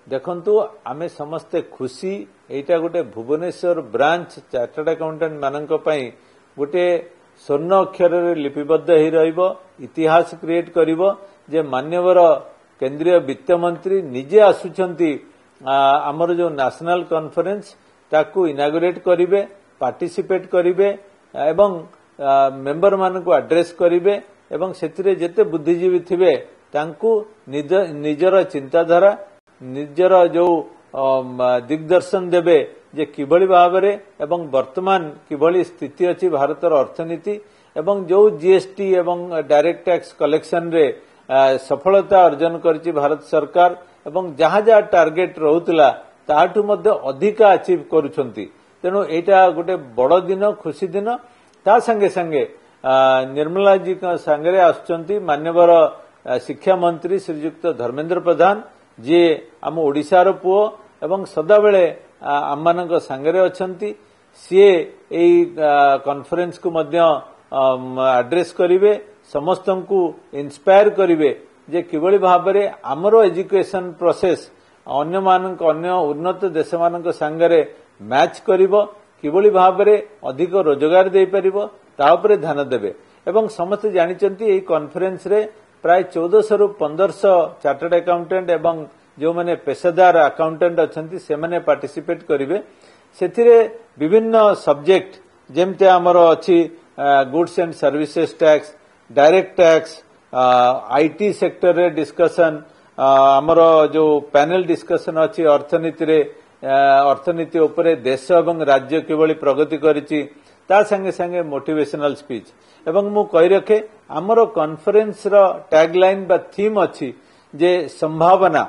देखंतु आमे समस्ते खुशी एटा गोटे भुवनेश्वर ब्रांच चार्टर्ड अकाउंटेंट मानक पई गोटे स्वर्ण अक्षर लिपिबद्ध ही रहिबो इतिहास क्रिएट करिवो जे मान्यवर केंद्रीय वित्त मंत्री निजे आसुचंती आमर जो नेशनल कॉन्फ्रेंस ताकू इनागुरेट करिवे पार्टिसिपेट करिवे एवं मेंबर मानकू एड्रेस करिवे एवं सेतिरे जेते बुद्धिजीवी थिबे तांकू निजर चिंताधारा निजर जो दिग्दर्शन देवे जे किभली भाबरे एवं वर्तमान किभली स्थिति अछि भारतर अर्थनीति एवं जो जीएसटी एवं डायरेक्ट टैक्स कलेक्शन रे सफलता अर्जन करछि भारत सरकार एवं जहाँ जहाँ टार्गेट रहउतला ताठू मध्य अधिका अचीव करूछंती तेणु एटा गोटे बड़ दिन खुशी दिन ता संगे संगे निर्मला जी संगे आसुचंती मान्यवर शिक्षा मंत्री श्रीयुक्त धर्मेंद्र प्रधान जी आम ओडिशार पुओ एवं सदाबेले आम मानक संगे अछंती सीए एई कॉन्फ्रेंस को मध्य एड्रेस करिवे समस्तंकु इंस्पायर करिवे जे किभली भाबरे आमर एजुकेशन प्रोसेस अन्य मानक अन्य उन्नत देश मानक संगे मैच करिवो किभली भाबरे अधिक रोजगार दे परिवो ता उपरे ध्यान देबे एवं समस्त जानिचंती एई कॉन्फ्रेंस रे प्राय 1400 रु 1500 चार्टर्ड अकाउंटेंट एवं जो माने पेशादार अकाउंटेंट अछंती से माने पार्टिसिपेट करिवे सेथिरे विभिन्न सब्जेक्ट जेमते हमर अछि goods and services tax direct tax IT sector रे डिस्कशन हमर जो पैनल डिस्कशन अछि अर्थनीति रे अर्थनीति उपरे देश एवं राज्य किभली प्रगति करिछि ता संगे संगे मोटिवेशनल स्पीच एवं मु कहि रखे हमर कॉन्फ्रेंस रो टैगलाइन बा थीम अछि जे संभावना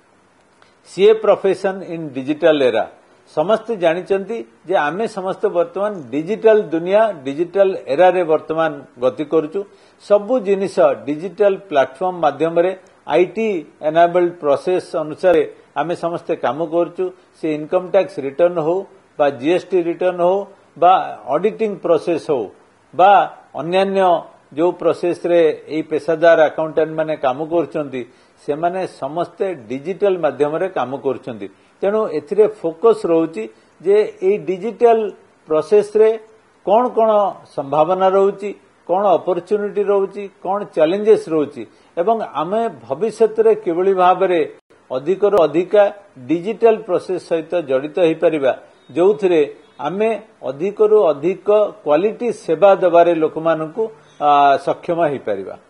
CA profession in digital era समस्त जानिचंती जे आमे समस्त वर्तमान डिजिटल दुनिया डिजिटल एरा रे वर्तमान गति करूछु सबु जिनिस डिजिटल प्लेटफॉर्म माध्यम रे आईटी एनेबल्ड प्रोसेस अनुसार आमे समस्त काम करूछु से इनकम टैक्स रिटर्न हो बा जीएसटी रिटर्न हो बा ऑडिटिंग प्रोसेस हो बा अन्यान्य जो प्रोसेस रे एई पेशादार अकाउंटेंट माने काम करछंती से माने समस्ते डिजिटल माध्यम रे काम करछंती तेणु एथिरे फोकस रहउची जे एई डिजिटल प्रोसेस रे कोन कोन संभावना रहउची कोन अपॉर्चुनिटी रहउची कोन चैलेंजेस रहउची एवं आमे भविष्यत रे किभली भाबरे अधिक अधिका डिजिटल प्रोसेस सहित जड़ित होई परिबा जोथिरे आमे अधिक अधिक क्वालिटी सेवा देबारे लोकमानकु सक्षम होई परिबा।